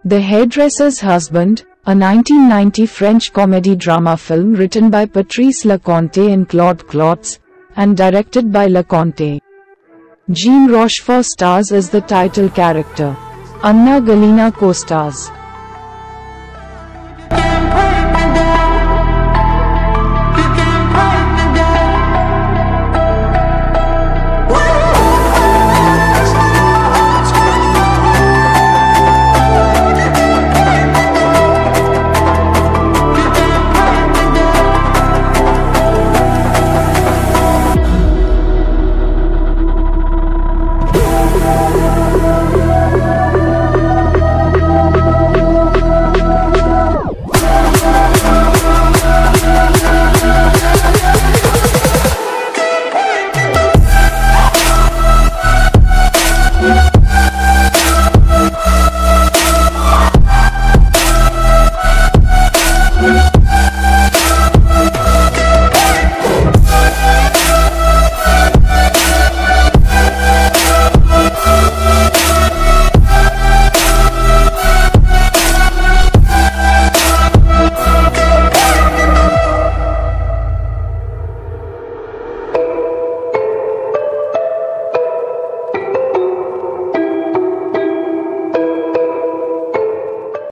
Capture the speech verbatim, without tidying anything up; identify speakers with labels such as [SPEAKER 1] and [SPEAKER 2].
[SPEAKER 1] The Hairdresser's Husband, a nineteen ninety French comedy-drama film written by Patrice Leconte and Claude Klotz, and directed by Leconte. Jean Rochefort stars as the title character. Anna Galiena co-stars.